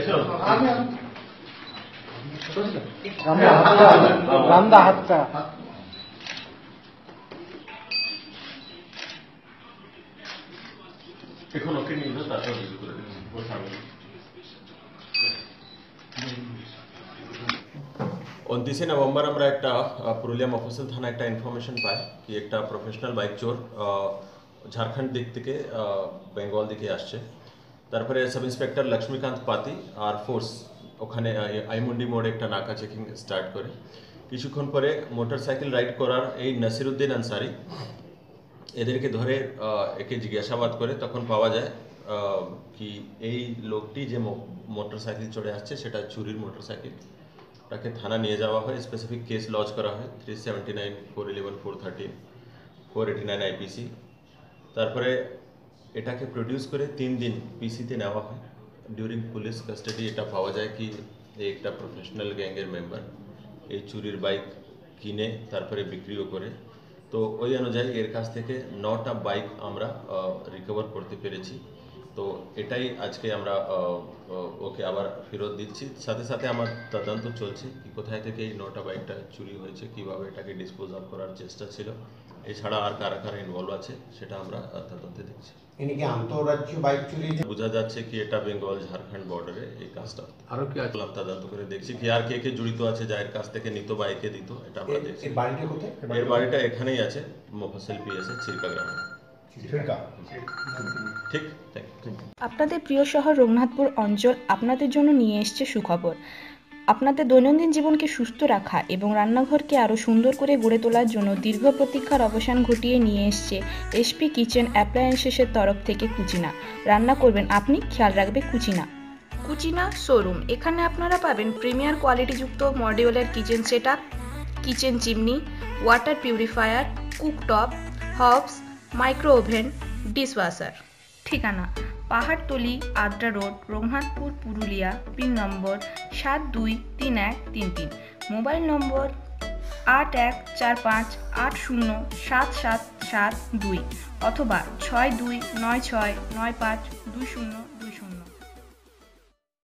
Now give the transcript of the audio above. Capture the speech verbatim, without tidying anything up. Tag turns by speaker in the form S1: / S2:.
S1: রামদা হাতটা
S2: এখন ওকে নিয়ে যাও, তারপর রিভিউ করে দেবেন। উনত্রিশে নভেম্বর আমরা একটা পুরুলিয়া মফস্বল থানা একটা ইনফরমেশন পাই কি একটা প্রফেশনাল বাইক চোর ঝাড়খণ্ড দিক থেকে বেঙ্গল দিকে আসছে। তারপরে সাব ইন্সপেক্টর লক্ষ্মীকান্ত পাতি আর ফোর্স ওখানে আইমুন্ডি মোড়ে একটা নাকা চেকিং স্টার্ট করে। কিছুক্ষণ পরে মোটরসাইকেল রাইড করার এই নাসিরুদ্দিন আনসারি এদেরকে ধরে একে জিজ্ঞাসাবাদ করে তখন পাওয়া যায় কি এই লোকটি যে মোটরসাইকেল চড়ে আসছে সেটা চুরির মোটরসাইকেল। তাকে থানা নিয়ে যাওয়া হয়, স্পেসিফিক কেস লজ করা হয় three seventy nine four eleven four thirteen four eighty nine IPC. তারপরে এটাকে প্রডিউস করে তিন দিন পিসিতে নেওয়া হয়। ডিউরিং পুলিশ কাস্টাডি এটা পাওয়া যায় কি এই একটা প্রফেশনাল গ্যাংয়ের মেম্বার এই চুরির বাইক কিনে তারপরে বিক্রিও করে। তো ওই অনুযায়ী এর কাছ থেকে নটা বাইক আমরা রিকভার করতে পেরেছি। তো এটাই আজকে আমরা ওকে আবার ফেরত দিচ্ছি। সাথে সাথে আমার তদন্ত চলছে কি কোথায় থেকে এই নটা বাইকটা চুরি হয়েছে, কিভাবে এটাকে ডিসপোজ অফ করার চেষ্টা ছিল, এছাড়া আর কারা কারা ইনভলভ আছে সেটা আমরা তদন্তে দেখছি।
S3: এদিকে আন্তঃরাজ্য বাইক চুরি
S2: বোঝা যাচ্ছে কি এটা বেঙ্গল ঝাড়খণ্ড বর্ডারে এই কাজটা। আরো কি আসলাম তদন্ত করে দেখছি কি আর কে কে জড়িত আছে, যার কাছ থেকে নিত বাইকে দিত, এটা আমরা দেখছি।
S3: এর বাড়িটা কোথায়?
S2: এর বাড়িটা এখানেই আছে মফস্বল পিএসএ চিরকা গ্রামে। ঠিক।
S4: আপনাদের প্রিয় শহর রঘুনাথপুর অঞ্চল আপনাদের জন্য নিয়ে এসেছে সুখবর। আপনাদের দৈনন্দিন জীবনকে সুস্থ রাখা এবং রান্নাঘরকে আরও সুন্দর করে গড়ে তোলার জন্য দীর্ঘ প্রতীক্ষার অবসান ঘটিয়ে নিয়ে এসছে এসপি কিচেন অ্যাপ্লায়েন্সেসের তরফ থেকে কুচিনা। রান্না করবেন আপনি, খেয়াল রাখবে কুচিনা। কুচিনা শোরুম, এখানে আপনারা পাবেন প্রিমিয়ার কোয়ালিটিযুক্ত modular kitchen set up, kitchen chimney, water purifier, cooktop, hobs, micro oven, dishwasher. ঠিকানা Pahartali Adra road, Raghunathpur, Purulia. Pin number সাত দুই তিন এক তিন তিন। মোবাইল নম্বর আট এক চার পাঁচ আট শূন্য সাত সাত সাত দুই অথবা ছয় দুই নয় ছয় নয় পাঁচ দুই শূন্য।